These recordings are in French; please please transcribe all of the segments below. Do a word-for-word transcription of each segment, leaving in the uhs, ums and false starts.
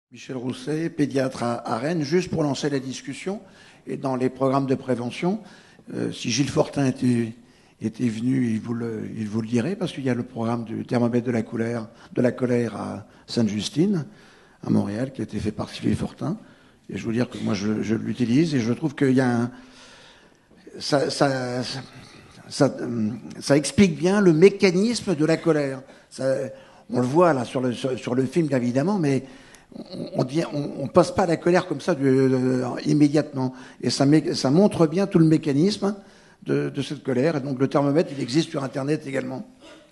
Michel Rousset, pédiatre à, à Rennes, juste pour lancer la discussion. Et dans les programmes de prévention, euh, si Gilles Fortin était, était venu, il vous, le, il vous le dirait, parce qu'il y a le programme du thermomètre de la colère, de la colère à Sainte-Justine, à Montréal, qui a été fait par Sylvie Fortin. Et je veux dire que moi, je, je l'utilise et je trouve qu'il y a un... Ça, ça, ça, ça, ça explique bien le mécanisme de la colère. Ça, on le voit là sur le, sur, sur le film, évidemment, mais on ne passe pas à la colère comme ça du, de, immédiatement. Et ça, ça montre bien tout le mécanisme de, de cette colère. Et donc le thermomètre, il existe sur Internet également.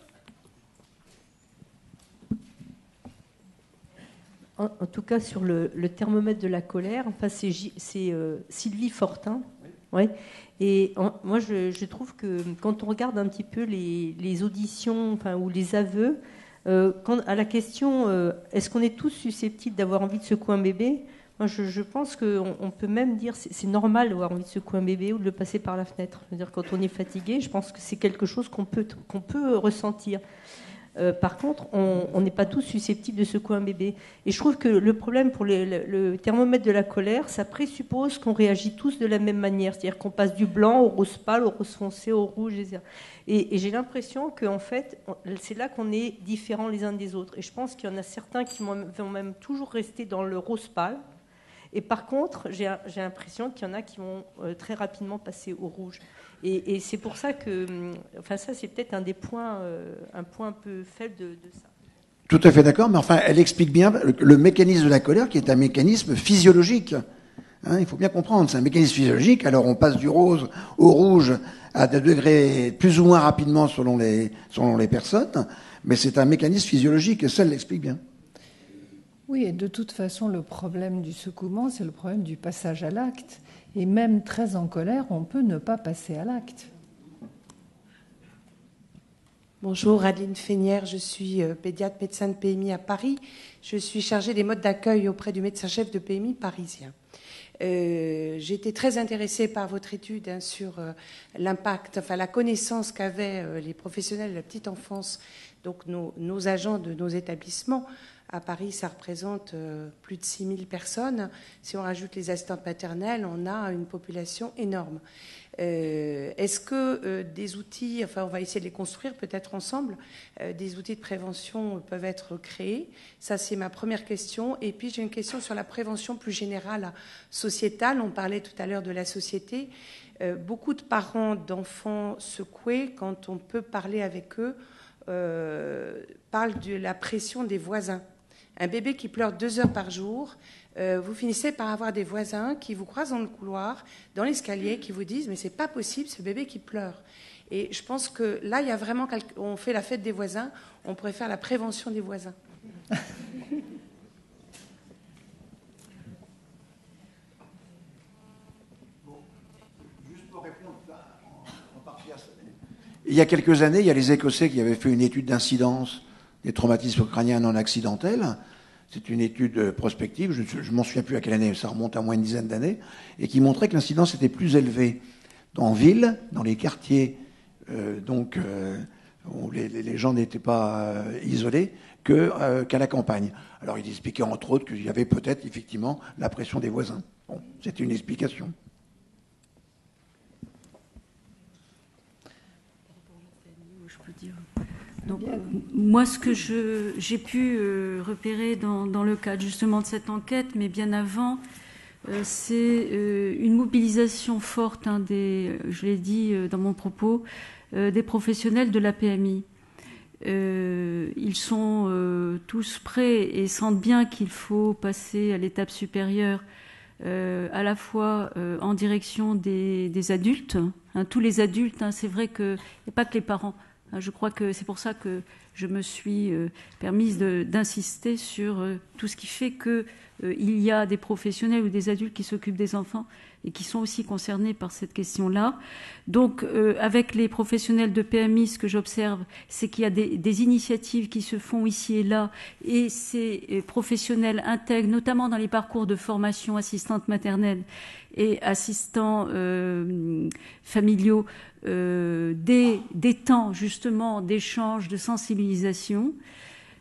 En, en tout cas, sur le, le thermomètre de la colère, enfin, c'est euh, Sylvie Fortin. Ouais. Et en, moi, je, je trouve que quand on regarde un petit peu les, les auditions, enfin, ou les aveux, euh, quand, à la question euh, est-ce qu'on est tous susceptibles d'avoir envie de secouer un bébé, moi, je, je pense qu'on on peut même dire c'est, c'est normal d'avoir envie de secouer un bébé ou de le passer par la fenêtre. C'est-à-dire quand on est fatigué, je pense que c'est quelque chose qu'on peut, qu'on peut ressentir. Euh, par contre, on n'est pas tous susceptibles de secouer un bébé. Et je trouve que le problème pour les, le, le thermomètre de la colère, ça présuppose qu'on réagit tous de la même manière. C'est-à-dire qu'on passe du blanc au rose pâle, au rose foncé, au rouge, et cetera. Et, et j'ai l'impression qu'en fait, c'est là qu'on est différents les uns des autres. Et je pense qu'il y en a certains qui vont même toujours rester dans le rose pâle. Et par contre, j'ai, j'ai l'impression qu'il y en a qui vont euh, très rapidement passer au rouge. Et, et c'est pour ça que, enfin ça c'est peut-être un des points, euh, un point un peu faible de, de ça. Tout à fait d'accord, mais enfin elle explique bien le, le mécanisme de la colère qui est un mécanisme physiologique. Hein, il faut bien comprendre, c'est un mécanisme physiologique. Alors on passe du rose au rouge à des degrés plus ou moins rapidement selon les, selon les personnes, mais c'est un mécanisme physiologique et ça elle l'explique bien. Oui, et de toute façon le problème du secouement, c'est le problème du passage à l'acte. Et même très en colère, on peut ne pas passer à l'acte. Bonjour, Adeline Fénière, je suis pédiatre médecin de P M I à Paris. Je suis chargée des modes d'accueil auprès du médecin-chef de P M I parisien. Euh, j'ai été très intéressée par votre étude hein, sur euh, l'impact, enfin la connaissance qu'avaient euh, les professionnels de la petite enfance, donc nos, nos agents de nos établissements. À Paris, ça représente euh, plus de six mille personnes. Si on rajoute les assistantes maternelles, on a une population énorme. Euh, est-ce que euh, des outils, enfin on va essayer de les construire peut-être ensemble, euh, des outils de prévention peuvent être créés? Ça c'est ma première question. Et puis j'ai une question sur la prévention plus générale sociétale. On parlait tout à l'heure de la société. Euh, beaucoup de parents d'enfants secoués, quand on peut parler avec eux, euh, parlent de la pression des voisins. Un bébé qui pleure deux heures par jour, euh, vous finissez par avoir des voisins qui vous croisent dans le couloir, dans l'escalier, qui vous disent « mais c'est pas possible, ce bébé qui pleure ». Et je pense que là, il y a vraiment... On fait la fête des voisins, on pourrait faire la prévention des voisins. Il y a quelques années, il y a les Écossais qui avaient fait une étude d'incidence des traumatismes crâniens non accidentels. C'est une étude prospective, je ne m'en souviens plus à quelle année, ça remonte à moins une dizaine d'années, et qui montrait que l'incidence était plus élevée en ville, dans les quartiers euh, donc, euh, où les, les gens n'étaient pas euh, isolés, que, euh, qu'à la campagne. Alors il expliquait entre autres qu'il y avait peut-être effectivement la pression des voisins. Bon, c'est une explication. Donc, euh, moi, ce que je, j'ai pu euh, repérer dans, dans le cadre justement de cette enquête, mais bien avant, euh, c'est euh, une mobilisation forte, hein, des, je l'ai dit euh, dans mon propos, euh, des professionnels de la P M I. Euh, ils sont euh, tous prêts et sentent bien qu'il faut passer à l'étape supérieure, euh, à la fois euh, en direction des, des adultes, hein, tous les adultes. Hein, c'est vrai qu'il n'y a pas que les parents. Je crois que c'est pour ça que je me suis euh, permise de, d'insister sur euh, tout ce qui fait qu'il euh, y a des professionnels ou des adultes qui s'occupent des enfants et qui sont aussi concernés par cette question-là. Donc, euh, avec les professionnels de P M I, ce que j'observe, c'est qu'il y a des, des initiatives qui se font ici et là, et ces euh, professionnels intègrent, notamment dans les parcours de formation assistante maternelle et assistants euh, familiaux, euh, des, des temps justement d'échange, de sensibilisation.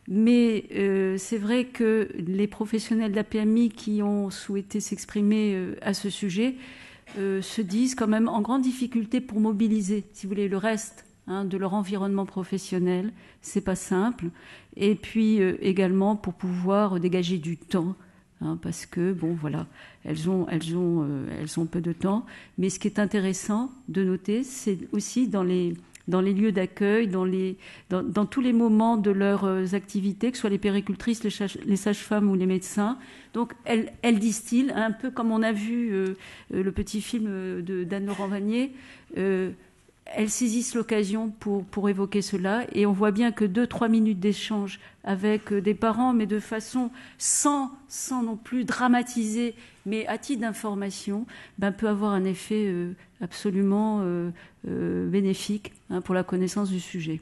Mais euh, c'est vrai que les professionnels de la P M I qui ont souhaité s'exprimer euh, à ce sujet euh, se disent quand même en grande difficulté pour mobiliser, si vous voulez, le reste hein, de leur environnement professionnel. C'est pas simple. Et puis euh, également pour pouvoir dégager du temps, hein, parce que bon, voilà, elles ont, elles ont, euh, elles ont peu de temps. Mais ce qui est intéressant de noter, c'est aussi dans les dans les lieux d'accueil, dans, les, dans, dans tous les moments de leurs activités, que ce soit les péricultrices, les, sage, les sages-femmes ou les médecins. Donc, elles, elles distillent, un peu comme on a vu euh, le petit film de, d'Anne-Laurent Vanier, euh, elles saisissent l'occasion pour, pour évoquer cela. Et on voit bien que deux, trois minutes d'échange avec des parents, mais de façon sans, sans non plus dramatiser, mais à titre d'information, ben, peut avoir un effet euh, absolument euh, euh, bénéfique hein, pour la connaissance du sujet.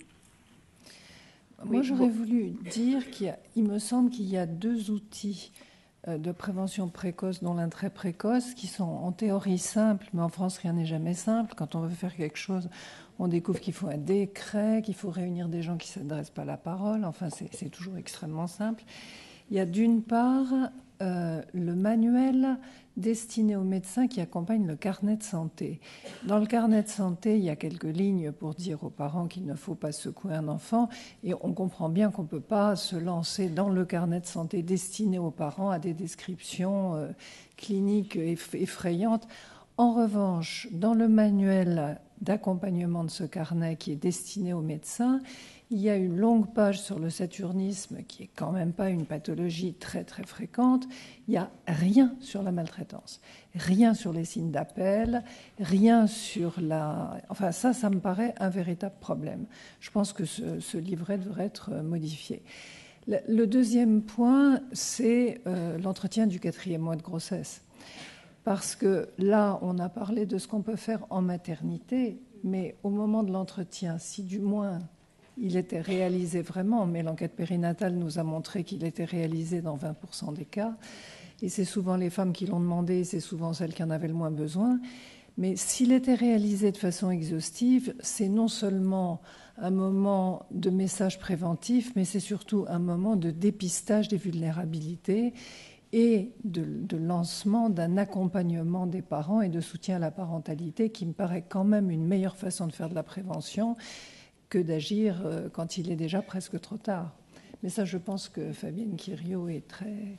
Moi, j'aurais voulu dire qu'il y a, il me semble qu'il y a deux outils de prévention précoce, dont l'un très précoce, qui sont en théorie simples, mais en France, rien n'est jamais simple. Quand on veut faire quelque chose, on découvre qu'il faut un décret, qu'il faut réunir des gens qui ne s'adressent pas la parole. Enfin, c'est, c'est toujours extrêmement simple. Il y a d'une part euh, le manuel destiné aux médecins qui accompagnent le carnet de santé. Dans le carnet de santé, il y a quelques lignes pour dire aux parents qu'il ne faut pas secouer un enfant, et on comprend bien qu'on ne peut pas se lancer dans le carnet de santé destiné aux parents à des descriptions euh, cliniques effrayantes. En revanche, dans le manuel d'accompagnement de ce carnet qui est destiné aux médecins, il y a une longue page sur le saturnisme qui est quand même pas une pathologie très très fréquente. Il n'y a rien sur la maltraitance, rien sur les signes d'appel, rien sur la... Enfin ça, ça me paraît un véritable problème. Je pense que ce, ce livret devrait être modifié. Le, le deuxième point, c'est euh, l'entretien du quatrième mois de grossesse. Parce que là, on a parlé de ce qu'on peut faire en maternité, mais au moment de l'entretien, si du moins il était réalisé vraiment, mais l'enquête périnatale nous a montré qu'il était réalisé dans vingt pour cent des cas, et c'est souvent les femmes qui l'ont demandé, c'est souvent celles qui en avaient le moins besoin, mais s'il était réalisé de façon exhaustive, c'est non seulement un moment de message préventif, mais c'est surtout un moment de dépistage des vulnérabilités et de, de lancement d'un accompagnement des parents et de soutien à la parentalité qui me paraît quand même une meilleure façon de faire de la prévention que d'agir quand il est déjà presque trop tard. Mais ça, je pense que Fabienne Quiriot est très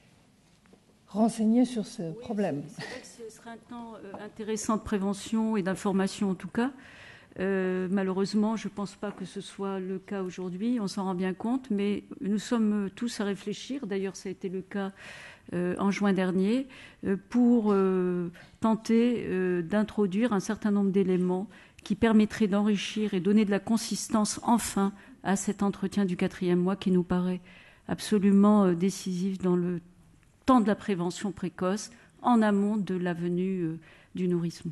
renseignée sur ce oui, problème. C'est vrai que ce serait un temps intéressant de prévention et d'information en tout cas. Euh, malheureusement, je ne pense pas que ce soit le cas aujourd'hui, on s'en rend bien compte, mais nous sommes tous à réfléchir, d'ailleurs ça a été le cas euh, en juin dernier, euh, pour euh, tenter euh, d'introduire un certain nombre d'éléments qui permettraient d'enrichir et donner de la consistance enfin à cet entretien du quatrième mois qui nous paraît absolument euh, décisif dans le temps de la prévention précoce en amont de la venue euh, du nourrisson.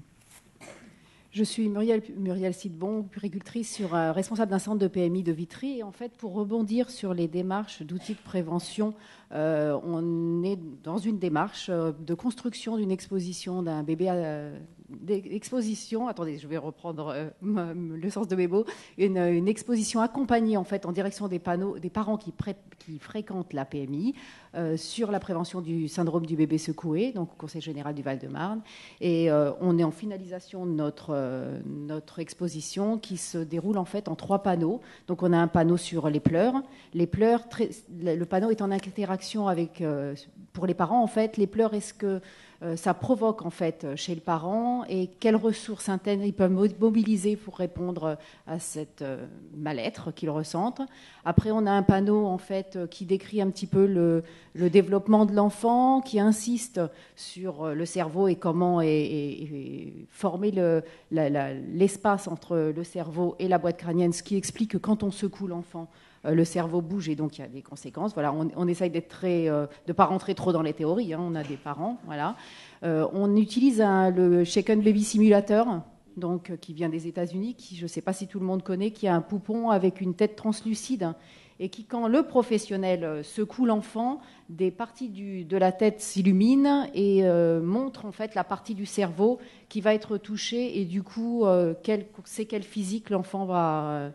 Je suis Muriel, Muriel Sidbon, puéricultrice, sur, euh, responsable d'un centre de P M I de Vitry. Et en fait, pour rebondir sur les démarches d'outils de prévention, euh, on est dans une démarche euh, de construction d'une exposition d'un bébé... Euh, d'exposition, attendez, je vais reprendre euh, le sens de mes mots, une, une exposition accompagnée en fait en direction des panneaux, des parents qui, pré, qui fréquentent la P M I euh, sur la prévention du syndrome du bébé secoué, donc au Conseil général du Val-de-Marne. Et euh, on est en finalisation de notre, euh, notre exposition qui se déroule en fait en trois panneaux. Donc on a un panneau sur les pleurs. Les pleurs, très, le panneau est en interaction avec, euh, pour les parents en fait, les pleurs, est-ce que Euh, ça provoque en fait chez le parent et quelles ressources internes ils peuvent mobiliser pour répondre à cette euh, mal-être qu'ils ressentent. Après, on a un panneau en fait qui décrit un petit peu le, le développement de l'enfant, qui insiste sur le cerveau et comment est, est, est formé le, la, la, l'espace entre le cerveau et la boîte crânienne, ce qui explique que quand on secoue l'enfant, le cerveau bouge et donc il y a des conséquences. Voilà, on, on essaye d'être très, euh, de ne pas rentrer trop dans les théories. Hein, on a des parents. Voilà. Euh, on utilise un, le Shaken Baby Simulator, donc, qui vient des États-Unis, qui, je ne sais pas si tout le monde connaît, qui a un poupon avec une tête translucide et qui, quand le professionnel secoue l'enfant, des parties du, de la tête s'illuminent et euh, montre en fait la partie du cerveau qui va être touchée et du coup, euh, quelle séquelle physique l'enfant va... Euh,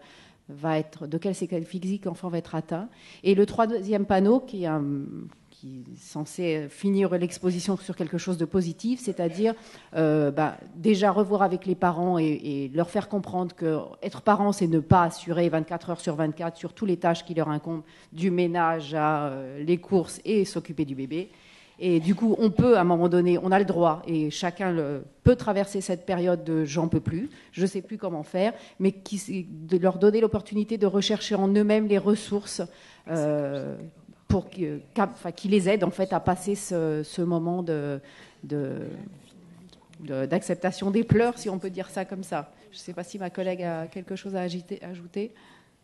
va être, de quelle séquelle physique l'enfant va être atteint. Et le troisième panneau, qui est, un, qui est censé finir l'exposition sur quelque chose de positif, c'est-à-dire euh, bah, déjà revoir avec les parents et, et leur faire comprendre qu'être parent, c'est ne pas assurer vingt-quatre heures sur vingt-quatre sur toutes les tâches qui leur incombent, du ménage à euh, les courses et s'occuper du bébé. Et du coup, on peut, à un moment donné, on a le droit, et chacun le, peut traverser cette période de « j'en peux plus », je ne sais plus comment faire, mais qui, de leur donner l'opportunité de rechercher en eux-mêmes les ressources euh, pour qu'ils enfin, qui les aident en fait, à passer ce, ce moment de, de, de, d'acceptation des pleurs, si on peut dire ça comme ça. Je ne sais pas si ma collègue a quelque chose à agiter, ajouter.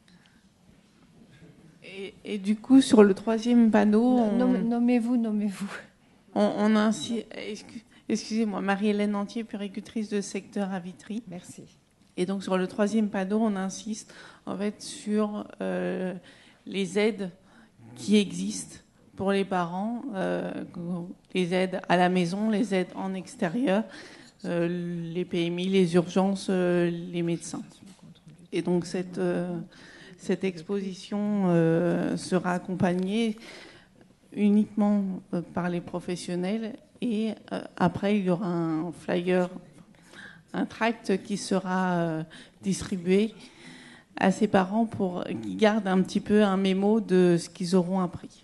Et, et du coup, sur le troisième panneau... On... Nommez-vous, nommez-vous. On, on a ainsi... Excusez-moi, Marie-Hélène Antier, puéricultrice de secteur à Vitry. Merci. Et donc, sur le troisième panneau, on insiste en fait sur euh, les aides qui existent pour les parents, euh, les aides à la maison, les aides en extérieur, euh, les P M I, les urgences, euh, les médecins. Et donc, cette... Euh, Cette exposition euh, sera accompagnée uniquement euh, par les professionnels et euh, après il y aura un flyer, un tract qui sera euh, distribué à ses parents pour qu'ils gardent un petit peu un mémo de ce qu'ils auront appris.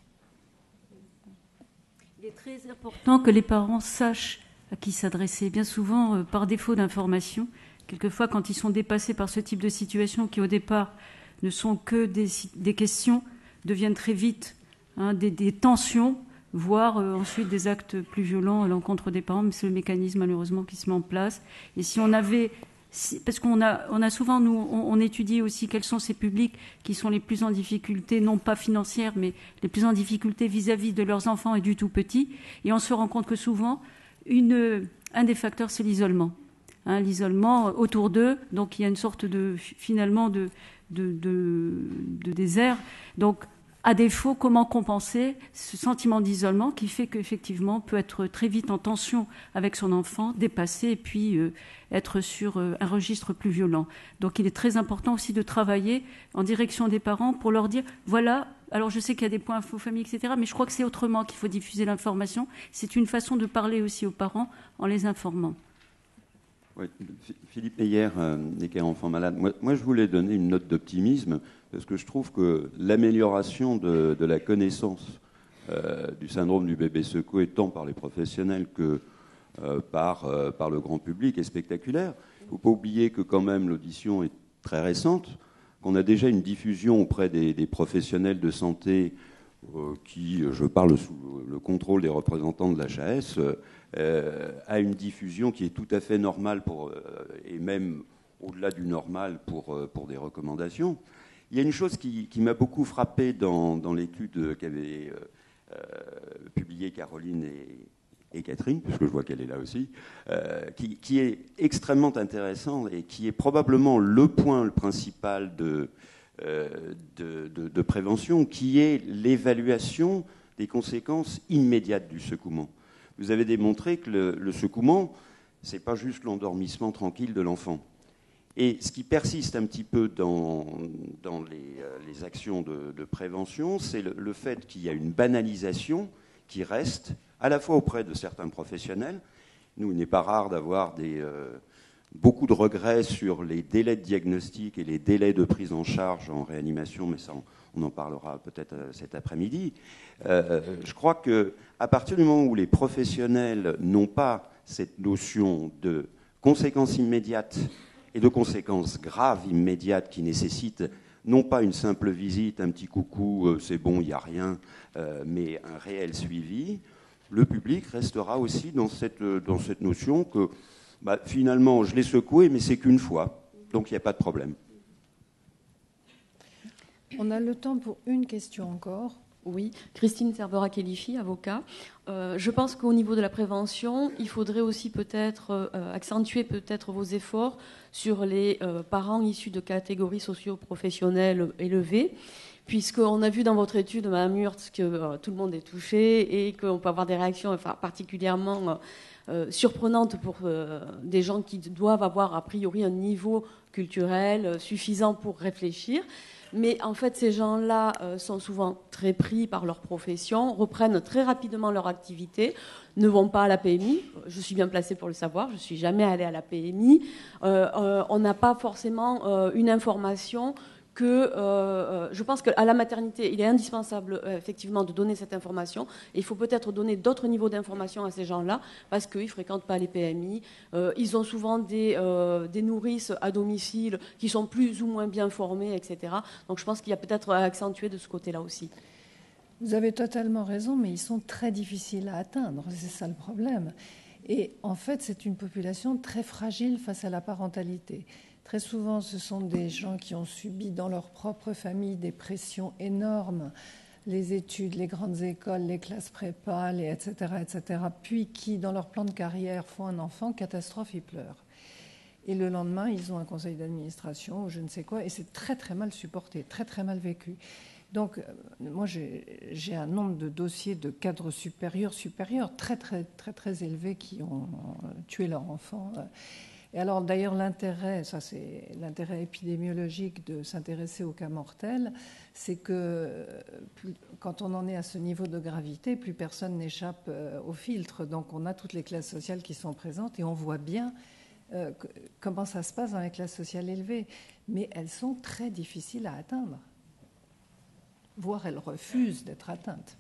Il est très important que les parents sachent à qui s'adresser. Bien souvent, euh, par défaut d'information, quelquefois quand ils sont dépassés par ce type de situation qui au départ ne sont que des, des questions, deviennent très vite hein, des, des tensions, voire euh, ensuite des actes plus violents à l'encontre des parents, mais c'est le mécanisme malheureusement qui se met en place. Et si on avait... Si, parce qu'on a, on a souvent, nous, on, on étudie aussi quels sont ces publics qui sont les plus en difficulté, non pas financières, mais les plus en difficulté vis-à-vis de leurs enfants et du tout petit. Et on se rend compte que souvent, une, un des facteurs, c'est l'isolement. Hein, l'isolement autour d'eux, donc il y a une sorte de, finalement, de... De, de, de désert. Donc, à défaut, comment compenser ce sentiment d'isolement qui fait qu'effectivement, peut être très vite en tension avec son enfant, dépassé et puis euh, être sur euh, un registre plus violent. Donc, il est très important aussi de travailler en direction des parents pour leur dire, voilà, alors je sais qu'il y a des points info famille, et cetera, mais je crois que c'est autrement qu'il faut diffuser l'information. C'est une façon de parler aussi aux parents en les informant. Oui, Philippe Meyer, euh, Équerre Enfants Malades. Moi, moi, je voulais donner une note d'optimisme parce que je trouve que l'amélioration de, de la connaissance euh, du syndrome du bébé secoué, tant par les professionnels que euh, par, euh, par le grand public, est spectaculaire. Il ne faut pas oublier que quand même l'audition est très récente, qu'on a déjà une diffusion auprès des, des professionnels de santé euh, qui, je parle sous le contrôle des représentants de l'H A S, euh, Euh, à une diffusion qui est tout à fait normale pour, euh, et même au-delà du normal pour, euh, pour des recommandations. Il y a une chose qui, qui m'a beaucoup frappé dans, dans l'étude qu'avaient euh, euh, publiée Caroline et, et Catherine, puisque je vois qu'elle est là aussi, euh, qui, qui est extrêmement intéressant et qui est probablement le point le principal de, euh, de, de, de prévention, qui est l'évaluation des conséquences immédiates du secouement. Vous avez démontré que le, le secouement, ce n'est pas juste l'endormissement tranquille de l'enfant. Et ce qui persiste un petit peu dans, dans les, les actions de, de prévention, c'est le, le fait qu'il y a une banalisation qui reste, à la fois auprès de certains professionnels. Nous, il n'est pas rare d'avoir des, euh, beaucoup de regrets sur les délais de diagnostic et les délais de prise en charge en réanimation, mais ça, on, on en parlera peut-être cet après-midi. Euh, je crois qu'à partir du moment où les professionnels n'ont pas cette notion de conséquences immédiates et de conséquences graves immédiates qui nécessitent non pas une simple visite, un petit coucou, euh, c'est bon, il n'y a rien, euh, mais un réel suivi, le public restera aussi dans cette, dans cette notion que bah, finalement, je l'ai secoué, mais c'est qu'une fois, donc il n'y a pas de problème. On a le temps pour une question encore. Oui, Christine Cervera-Kélifi, avocat. Euh, je pense qu'au niveau de la prévention, il faudrait aussi peut-être euh, accentuer peut-être vos efforts sur les euh, parents issus de catégories socio-professionnelles élevées, puisqu'on a vu dans votre étude, Mme Hurtz, que euh, tout le monde est touché et qu'on peut avoir des réactions enfin, particulièrement euh, surprenantes pour euh, des gens qui doivent avoir a priori un niveau culturel suffisant pour réfléchir. Mais en fait, ces gens-là euh, sont souvent très pris par leur profession, reprennent très rapidement leur activité, ne vont pas à la P M I. Je suis bien placée pour le savoir, je ne suis jamais allée à la P M I. Euh, euh, on n'a pas forcément euh, une information que... Euh, je pense qu'à la maternité, il est indispensable euh, effectivement de donner cette information. Et il faut peut-être donner d'autres niveaux d'information à ces gens-là parce qu'ils ne fréquentent pas les P M I. Euh, ils ont souvent des, euh, des nourrices à domicile qui sont plus ou moins bien formées, et cetera. Donc je pense qu'il y a peut-être à accentuer de ce côté-là aussi. Vous avez totalement raison, mais ils sont très difficiles à atteindre. C'est ça le problème. Et en fait, c'est une population très fragile face à la parentalité. Très souvent, ce sont des gens qui ont subi dans leur propre famille des pressions énormes, les études, les grandes écoles, les classes prépa, les et cetera, et cetera, puis qui, dans leur plan de carrière, font un enfant, catastrophe, ils pleurent. Et le lendemain, ils ont un conseil d'administration ou je ne sais quoi, et c'est très très mal supporté, très très mal vécu. Donc, moi, j'ai, j'ai un nombre de dossiers de cadres supérieurs, supérieurs, très très très très élevés qui ont tué leur enfant. Et alors, d'ailleurs, l'intérêt, ça c'est l'intérêt épidémiologique de s'intéresser aux cas mortels, c'est que plus, quand on en est à ce niveau de gravité, plus personne n'échappe au filtre. Donc, on a toutes les classes sociales qui sont présentes et on voit bien euh, que, comment ça se passe dans les classes sociales élevées. Mais elles sont très difficiles à atteindre, voire elles refusent d'être atteintes.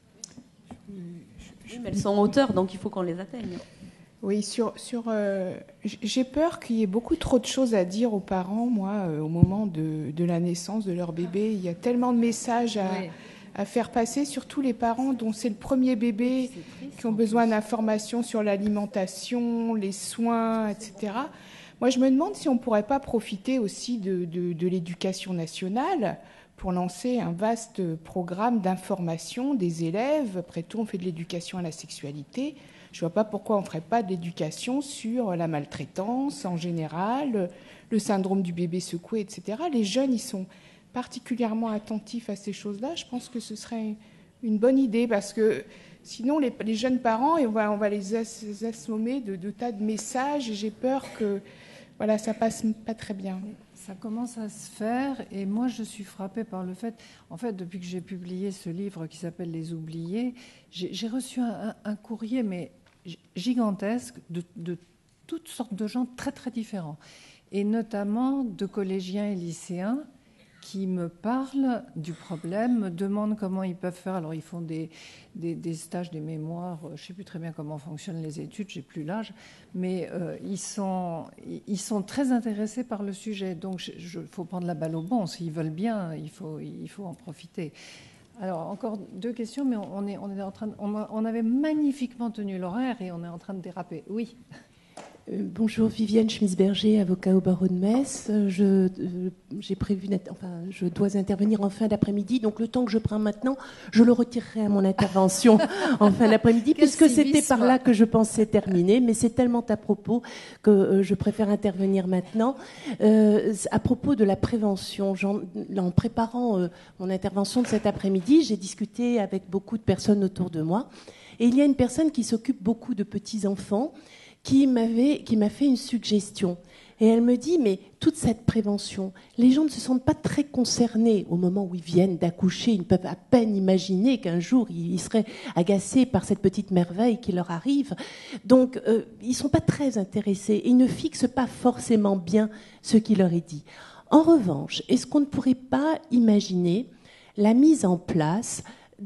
Oui, mais elles sont en hauteur, donc il faut qu'on les atteigne. Oui, sur, sur, euh, j'ai peur qu'il y ait beaucoup trop de choses à dire aux parents, moi, euh, au moment de, de la naissance de leur bébé. Il y a tellement de messages à, oui. à faire passer, surtout les parents dont c'est le premier bébé, triste, qui ont besoin d'informations sur l'alimentation, les soins, et cetera. Moi, je me demande si on ne pourrait pas profiter aussi de, de, de l'éducation nationale pour lancer un vaste programme d'information des élèves. Après tout, on fait de l'éducation à la sexualité. Je ne vois pas pourquoi on ne ferait pas de l'éducation sur la maltraitance en général, le syndrome du bébé secoué, et cetera. Les jeunes, ils sont particulièrement attentifs à ces choses-là. Je pense que ce serait une bonne idée parce que sinon, les, les jeunes parents, on va, on va les assommer de, de tas de messages et j'ai peur que voilà, ça passe pas très bien. Ça commence à se faire et moi, je suis frappée par le fait... En fait, depuis que j'ai publié ce livre qui s'appelle « Les oubliés », j'ai, j'ai reçu un, un courrier, mais gigantesque, de, de toutes sortes de gens très, très différents. Et notamment de collégiens et lycéens qui me parlent du problème, me demandent comment ils peuvent faire. Alors, ils font des, des, des stages, des mémoires. Je ne sais plus très bien comment fonctionnent les études, j'ai plus l'âge. Mais euh, ils, sont, ils sont très intéressés par le sujet. Donc, il faut prendre la balle au bon. S'ils veulent bien, il faut, il faut en profiter. Alors, encore deux questions, mais on, est, on, est en train de, on, a, on avait magnifiquement tenu l'horaire et on est en train de déraper. Oui. Euh, bonjour, Viviane Schmitz-Berger, avocat au barreau de Metz. Je, euh, j'ai prévu, enfin, je dois intervenir en fin d'après-midi, donc le temps que je prends maintenant, je le retirerai à mon intervention en fin d'après-midi, puisque c'était par là que je pensais terminer, mais c'est tellement à propos que euh, je préfère intervenir maintenant. Euh, à propos de la prévention, en préparant euh, mon intervention de cet après-midi, j'ai discuté avec beaucoup de personnes autour de moi, et il y a une personne qui s'occupe beaucoup de petits-enfants, qui m'avait, qui m'a fait une suggestion. Et elle me dit, mais toute cette prévention, les gens ne se sentent pas très concernés au moment où ils viennent d'accoucher. Ils ne peuvent à peine imaginer qu'un jour, ils seraient agacés par cette petite merveille qui leur arrive. Donc, euh, ils ne sont pas très intéressés. Ils ne fixent pas forcément bien ce qui leur est dit. En revanche, est-ce qu'on ne pourrait pas imaginer la mise en place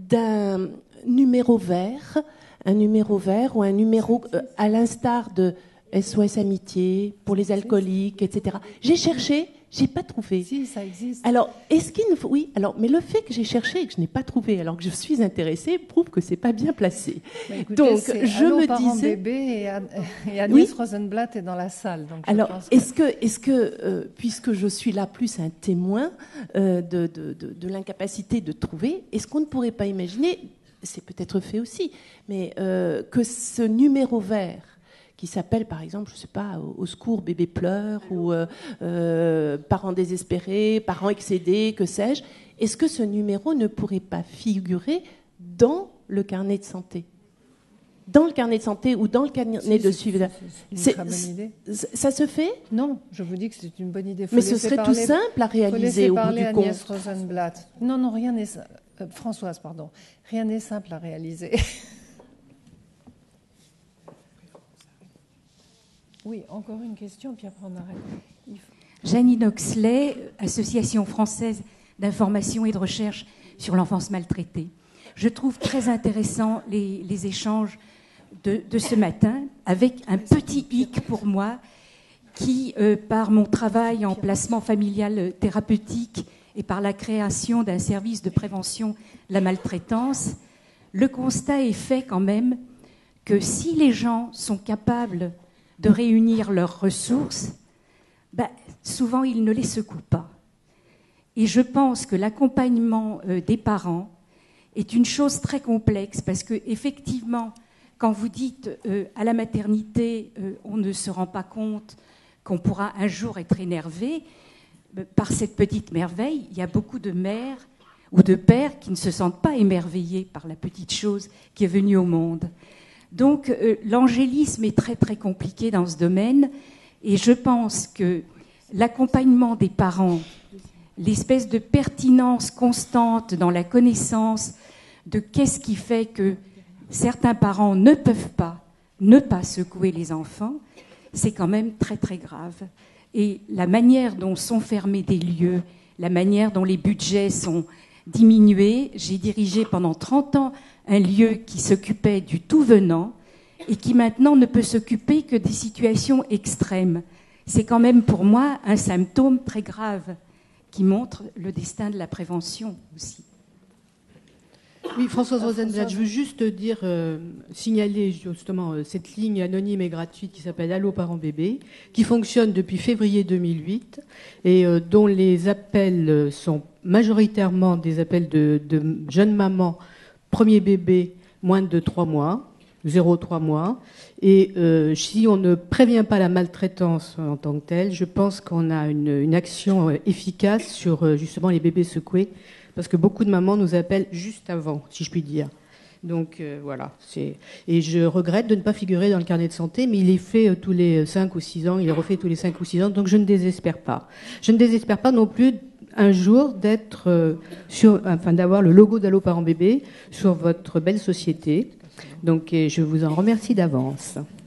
d'un numéro vert un numéro vert ou un numéro, euh, à l'instar de S O S Amitié, pour les alcooliques, et cetera. J'ai cherché, j'ai pas trouvé. Si, ça existe. Alors, est-ce qu'il nous faut... Oui, alors, mais le fait que j'ai cherché et que je n'ai pas trouvé, alors que je suis intéressée, prouve que c'est pas bien placé. Écoutez, donc, je Allô, me parents disais... bébé et, An- et Agnès Oui. Rosenblatt est dans la salle. Donc je Alors, pense que- est-ce que, est-ce que euh, puisque je suis là plus un témoin euh, de, de, de, de l'incapacité de trouver, est-ce qu'on ne pourrait pas imaginer, c'est peut-être fait aussi, mais euh, que ce numéro vert qui s'appelle, par exemple, je ne sais pas, au, au secours, bébé pleure, ou euh, euh, parents désespérés, parents excédés, que sais-je, est-ce que ce numéro ne pourrait pas figurer dans le carnet de santé ? Dans le carnet de santé ou dans le carnet Si, de c'est- suivi. c'est C'est- une très bonne idée. c'est- Ça se fait ? Non, je vous dis que c'est une bonne idée. Faut Mais ce laisser serait tout parler- simple à faut laisser réaliser au bout parler du Agnès compte. Rosenblatt. Non, non, rien n'est sim- euh, Françoise, pardon. Rien n'est simple à réaliser. Oui, encore une question, puis après on arrête. Il faut- Janine Oxley, Association française d'information et de recherche sur l'enfance maltraitée. Je trouve très intéressant les, les échanges de, de ce matin, avec un petit hic pour moi, qui, euh, par mon travail en placement familial thérapeutique et par la création d'un service de prévention de la maltraitance, le constat est fait quand même que si les gens sont capables de réunir leurs ressources, ben, souvent ils ne les secouent pas. Et je pense que l'accompagnement euh, des parents est une chose très complexe, parce que effectivement, quand vous dites euh, à la maternité, euh, on ne se rend pas compte qu'on pourra un jour être énervé, euh, par cette petite merveille, il y a beaucoup de mères ou de pères qui ne se sentent pas émerveillés par la petite chose qui est venue au monde. Donc euh, l'angélisme est très très compliqué dans ce domaine, et je pense que l'accompagnement des parents, l'espèce de pertinence constante dans la connaissance de qu'est-ce qui fait que certains parents ne peuvent pas ne pas secouer les enfants, c'est quand même très très grave. Et la manière dont sont fermés des lieux, la manière dont les budgets sont diminués, j'ai dirigé pendant trente ans un lieu qui s'occupait du tout venant et qui maintenant ne peut s'occuper que des situations extrêmes. C'est quand même pour moi un symptôme très grave qui montre le destin de la prévention aussi. Oui, Françoise Rosenblatt, je veux juste dire, euh, signaler justement euh, cette ligne anonyme et gratuite qui s'appelle Allô parents bébés, qui fonctionne depuis février deux mille huit et euh, dont les appels sont majoritairement des appels de, de jeunes mamans, premier bébé, moins de trois mois, zéro à trois mois. Et euh, si on ne prévient pas la maltraitance en tant que telle, je pense qu'on a une, une action efficace sur euh, justement les bébés secoués, parce que beaucoup de mamans nous appellent juste avant, si je puis dire. Donc euh, voilà. C'est... Et je regrette de ne pas figurer dans le carnet de santé, mais il est fait euh, tous les cinq ou six ans, il est refait tous les cinq ou six ans, donc je ne désespère pas. Je ne désespère pas non plus un jour d'être euh, sur, enfin d'avoir le logo d'Allô parents bébés sur votre belle société. Donc je vous en remercie d'avance.